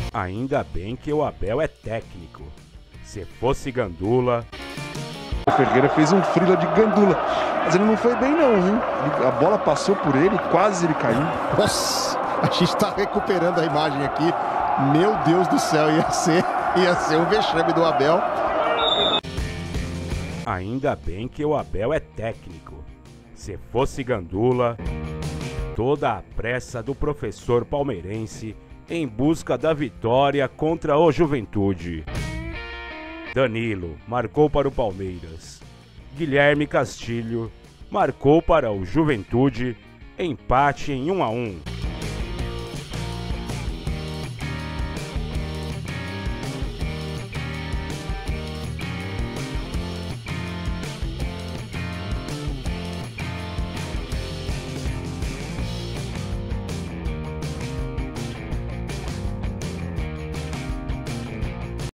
Ainda bem que o Abel é técnico. Se fosse Gandula... O Ferreira fez um frila de Gandula, mas ele não foi bem não, viu? A bola passou por ele, quase ele caiu. Nossa, a gente tá recuperando a imagem aqui. Meu Deus do céu, ia ser um vexame do Abel. Ainda bem que o Abel é técnico. Se fosse Gandula... Toda a pressa do professor palmeirense em busca da vitória contra o Juventude. Danilo marcou para o Palmeiras. Guilherme Castilho marcou para o Juventude. Empate em 1 a 1.